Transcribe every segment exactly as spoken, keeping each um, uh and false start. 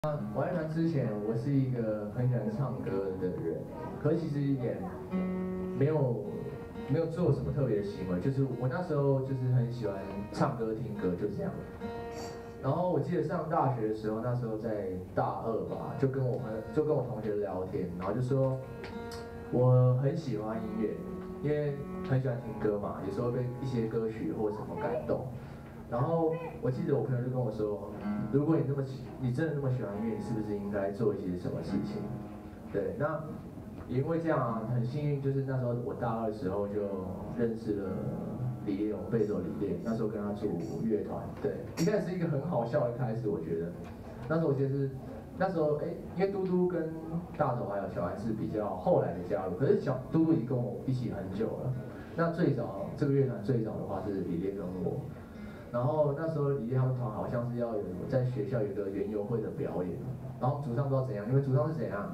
那玩乐团之前，我是一个很喜欢唱歌的人，可是其实也没有没有做什么特别的行为，就是我那时候就是很喜欢唱歌听歌，就这样。然后我记得上大学的时候，那时候在大二吧，就跟我朋就跟我同学聊天，然后就说我很喜欢音乐，因为很喜欢听歌嘛，有时候被一些歌曲或什么感动。然后我记得我朋友就跟我说，如果你那么喜，你真的那么喜欢音乐，你是不是应该做一些什么事情？对，那也因为这样啊，很幸运，就是那时候我大二的时候就认识了李烈勇，贝手李烈，那时候跟他组乐团，对，应该是一个很好笑的开始，我觉得。那时候我记得是，那时候哎，因为嘟嘟跟大头还有小安是比较后来的加入，可是小嘟嘟已经跟我一起很久了。那最早这个乐团最早的话是李烈跟我。然后那时候李烈他们团好像是要有在学校有一个园游会的表演，然后主唱不知道怎样，因为主唱是怎样？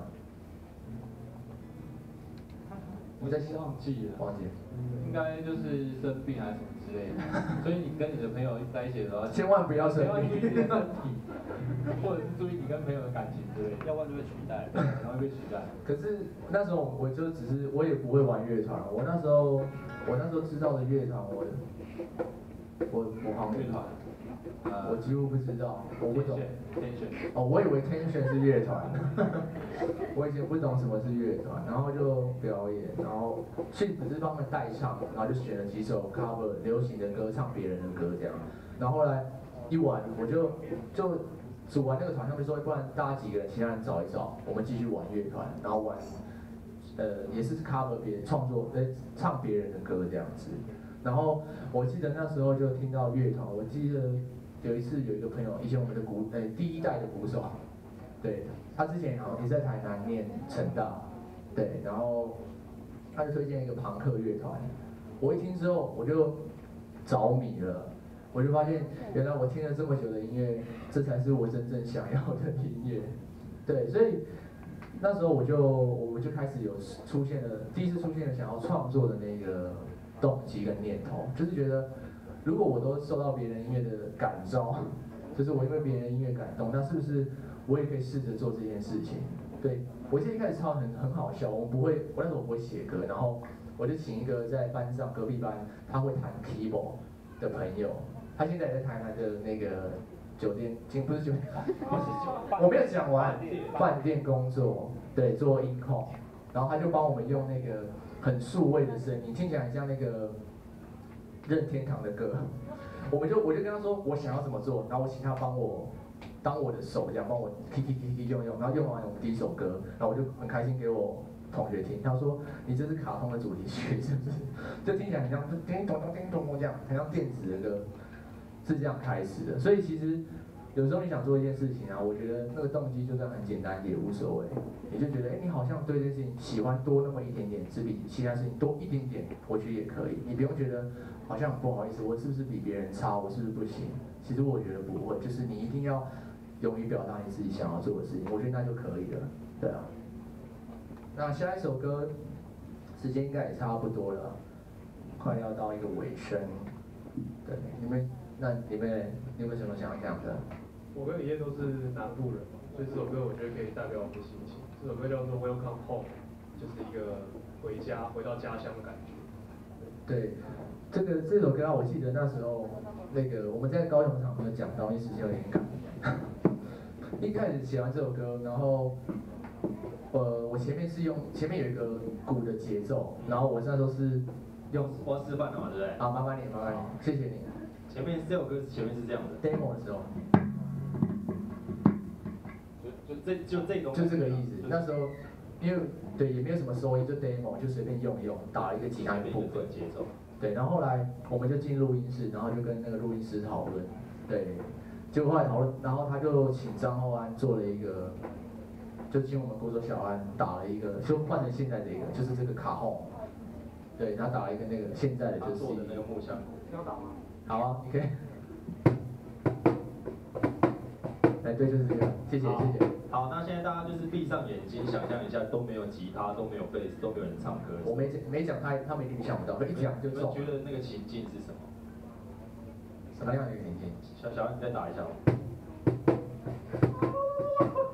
你在忘记了？ 忘记了。 应该就是生病还是什么之类的，所以你跟你的朋友在一起的时候， 千万不要生病， 千万注意你的身体，或者是注意你跟朋友的感情之类的，要不然就被取代，然后被取代。 可是那时候我就只是我也不会玩乐团，我那时候我那时候知道的乐团我。我我好像乐团， 我几乎不知道，我不懂。 Tension， 哦，我以为 Tension 是乐团，我以前不懂什么是乐团，然后就表演，然后去只是帮他们代唱，然后就选了几首 cover 流行的歌，唱别人的歌这样。然后后来一玩，我就就组完那个团，他们说，不然大家几个人，其他人找一找，我们继续玩乐团，然后玩，呃，也是 cover 别人创作，呃，唱别人的歌这样子。然后我记得那时候就听到乐团，我记得有一次有一个朋友，以前我们的鼓，呃，第一代的鼓手，对，他之前好像也在台南念成大，对，然后他就推荐一个朋克乐团，我一听之后我就着迷了，我就发现原来我听了这么久的音乐，这才是我真正想要的音乐，对，所以那时候我就我们就开始有出现了第一次出现了想要创作的那个。动机跟念头，就是觉得，如果我都受到别人音乐的感召，就是我因为别人音乐感动，那是不是我也可以试着做这件事情？对，我记得一开始唱很很好笑，我不会，我那时候不会写歌，然后我就请一个在班上隔壁班他会弹 keyboard 的朋友，他现在也在台南的那个酒店，经不是酒店，我没有讲完，饭店工作，对，做音控，然后他就帮我们用那个。很数位的声音，听起来很像那个任天堂的歌。我们就我就跟他说我想要怎么做，然后我请他帮我当我的手这样帮我 K K K K 用用，然后用完我们第一首歌，然后我就很开心给我同学听，他说你这是卡通的主题曲是不是？就听起来很像叮咚咚叮咚咚这样，很像电子的歌，是这样开始的。所以其实。有时候你想做一件事情啊，我觉得那个动机就算很简单也无所谓，你就觉得哎，你好像对这件事情喜欢多那么一点点，只比其他事情多一点点，我觉得也可以。你不用觉得好像不好意思，我是不是比别人差，我是不是不行？其实我觉得不会，就是你一定要勇于表达你自己想要做的事情，我觉得那就可以了，对啊。那下一首歌，时间应该也差不多了，快要到一个尾声，对，你们那你们你有没有什么想讲的？ 我跟李烨都是南部人嘛，所以这首歌我觉得可以代表我们的心情。这首歌叫做《Welcome Home》，就是一个回家、回到家乡的感觉。 对，这个这首歌啊，我记得那时候那个我们在高雄场有讲到，因为时间有点赶。一开始写完这首歌，然后呃，我前面是用前面有一个鼓的节奏，然后我那时候是用我示范了嘛，对不对？ 啊，麻烦你，麻烦你，谢谢你。 前面这首歌前面是这样的 ，demo 的时候。 就这就这种， 就这个意思。那时候，因为对也没有什么收音，就 demo 就随便用一用，打了一个吉他的部分节奏。 对，然后后来我们就进录音室，然后就跟那个录音师讨论，对，结果后来讨论，然后他就请张厚安做了一个，就请我们鼓手小安打了一个，就换成现在这个，就是这个卡后，对，他打了一个那个现在的就是做的那个木箱鼓， 要打吗？ 好啊，你可以。哎，对，就是这个，谢谢谢谢。 好，那现在大家就是闭上眼睛，想象一下都没有吉他，都没有贝斯，都没有人唱歌。 我没没讲他，他们一定想不到，一讲就中。 你们觉得那个情境是什么？ 什么样的一个情境？ 小小安，你再打一下。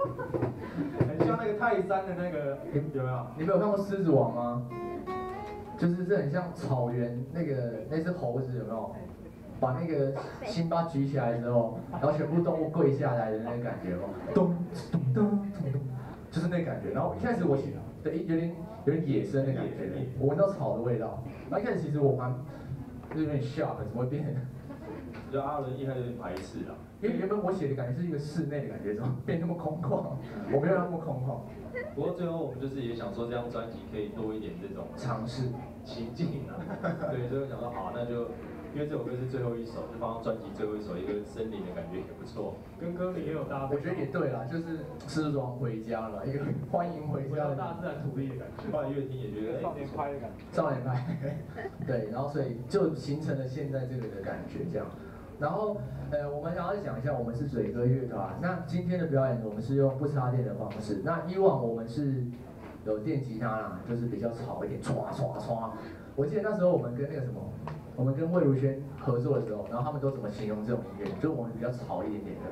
泰山的那个有没有？ 你们有看过《狮子王》吗？就是这很像草原那个那只猴子有没有？把那个辛巴举起来之后，然后全部动物跪下来的那个感觉哦，咚咚咚咚咚，就是那个感觉。然后一开始我喜对有点有点野生的感觉，我闻到草的味道。然后一开始其实我蛮就是有点 shock， 怎么会变？ 就阿伦一开始有点排斥啊， 因为原本我写的感觉是一个室内的感觉，怎么变那么空旷？我没有那么空旷。 不过最后我们就是也想说，这张专辑可以多一点这种尝试情境啊，对，所以我想说好，那就因为这首歌是最后一首，就放到专辑最后一首，一个森林的感觉也不错。 跟歌名也有搭配。 我觉得也对啦，就是狮子王回家了，一个欢迎回家的大自然土地的感觉。 后来越听也觉得少年派的感觉。 少年派，对，然后所以就形成了现在这个的感觉这样。然后，呃，我们想要讲一下，我们是嘴哥乐团。那今天的表演，我们是用不插电的方式。那以往我们是有电吉他啦，就是比较吵一点，唰唰唰。我记得那时候我们跟那个什么，我们跟魏如萱合作的时候，然后他们都怎么形容这种音乐？就是我们比较吵一点点的，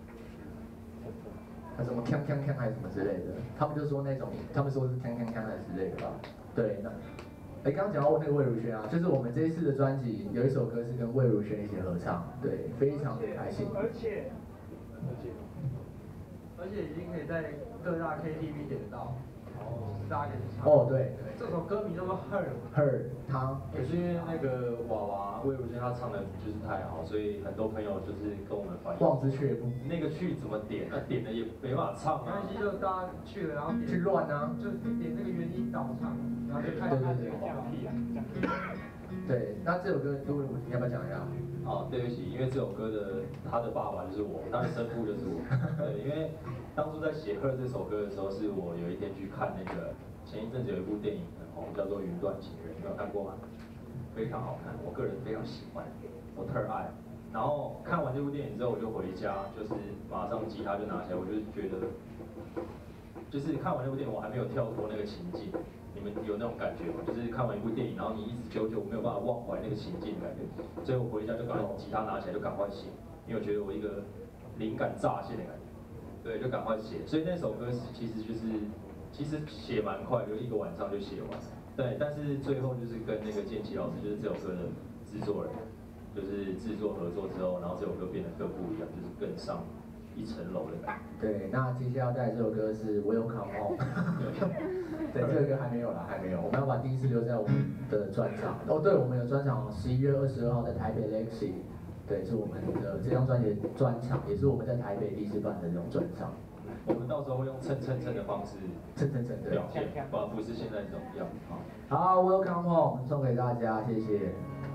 啊什么锵锵锵还是什么之类的，他们就说那种，他们说是锵锵锵还是之类的吧。对，那。哎，刚刚讲到那个魏如萱啊，就是我们这一次的专辑有一首歌是跟魏如萱一起合唱，对，非常的开心。 而且， 而且， 而且已经可以在各大 K T V 点得到，哦，大家可以去唱。 哦，对， 这首歌名叫做 Her。 Her， 他也是因为那个娃娃魏如萱她唱的就是太好，所以很多朋友就是跟我们反映， 望之却步。 那个去怎么点？那点了也没办法唱啊。 没关系，就大家去了，然后点去乱啊， 就点那个原音导唱，然后就看对对对降 key 啊，降 key。 对，那这首歌都你要不要讲一下？ 哦，对不起，因为这首歌的他的爸爸就是我，他的生父就是我。对，因为当初在写《Her》这首歌的时候，是我有一天去看那个前一阵子有一部电影很红，叫做《云端情人》，你有看过吗？非常好看，我个人非常喜欢，我特爱。然后看完这部电影之后，我就回家，就是马上吉他就拿起来，我就觉得，就是看完那部电影，我还没有跳脱那个情境。你们有那种感觉吗？就是看完一部电影，然后你一直久久没有办法忘怀那个情境的感觉，所以我回家就赶快吉他拿起来就赶快写，因为我觉得我一个灵感乍现的感觉，对，就赶快写。所以那首歌是其实就是其实写蛮快，就一个晚上就写完。对，但是最后就是跟那个建奇老师，就是这首歌的制作人，就是制作合作之后，然后这首歌变得更不一样，就是更上一层楼的感觉。 对，那接下来要带来这首歌是 Welcome Home。对，这个歌还没有啦，还没有。我们要把第一次留在我们的专场。哦，对，我们有专场，十一月二十二号在台北 Lexi。对，是我们的这张专辑的专场，也是我们在台北第一次办的这种专场。 我们到时候会用蹭蹭蹭的方式蹭蹭蹭的表现，不不是现在这种样。好， 好 ，Welcome Home 送给大家，谢谢。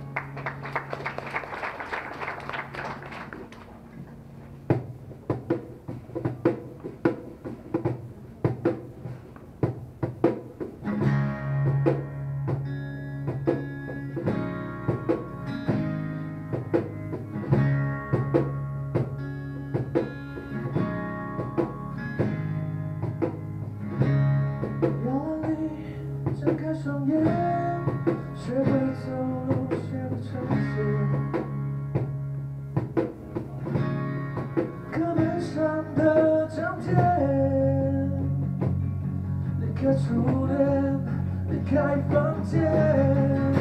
睁开双眼，学会走路线的城市，课本上的章节，离开初恋，离开房间。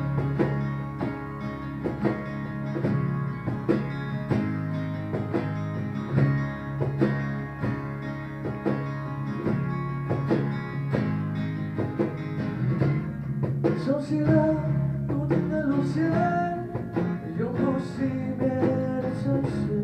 熟悉了固定的路线，永不熄灭的城市，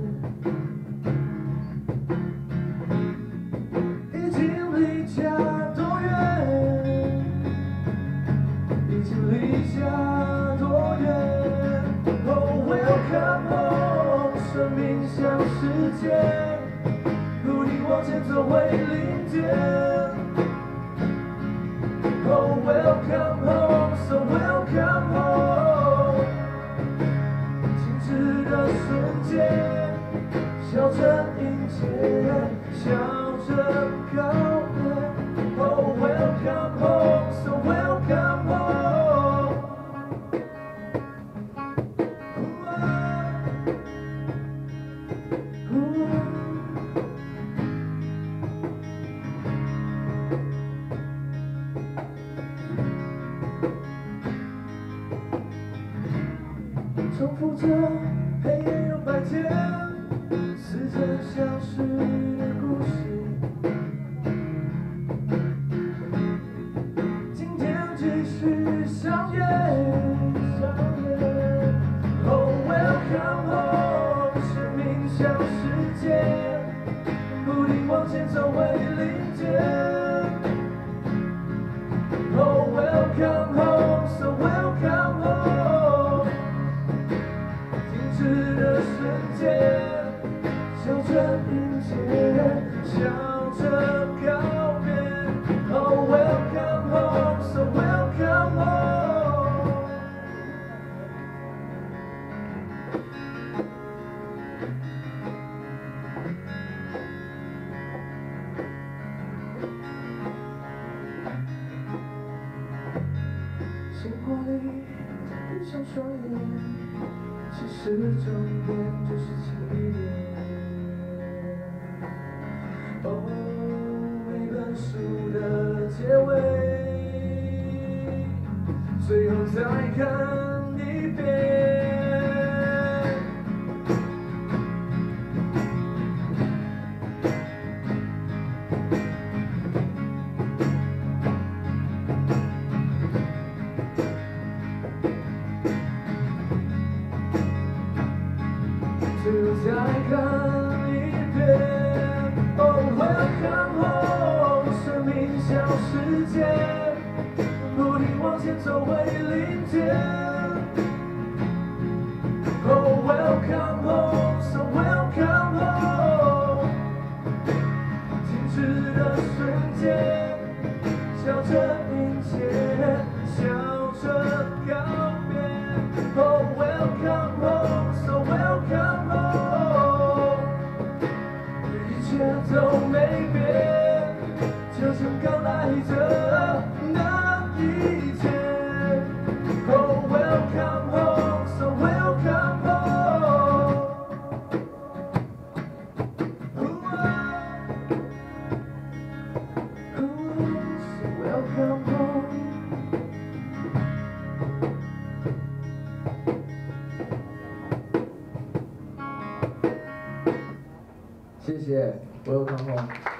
已经离家多远？已经离家多远 ？Oh welcome home， 生命像时间，如你往前走为零点。Oh welcome home。So welcome home， 静止的瞬间，笑着迎接，笑着告别。Oh welcome home，So welcome home。 着黑夜有白天，似曾相识的故事。今天继续相约，相约。Oh welcome home， 生命像时间，不停往前走回零点。Oh welcome home，so welcome home。停止的瞬间，笑着迎接，笑着告别。Oh welcome home，so welcome home。鲜花里闭上双眼，其实重点就是轻一点。哦，每本书的结尾，最后再看一遍。最后再看一遍。Oh welcome home， 生命像时间，不停往前走回零点。Oh welcome home，so welcome home。停止的瞬间，笑着迎接，笑着告别。Oh welcome home，so welcome home。一切都没变，就像刚来的那一天。Oh welcome home，so welcome home。So welcome home。谢谢 ，Welcome home。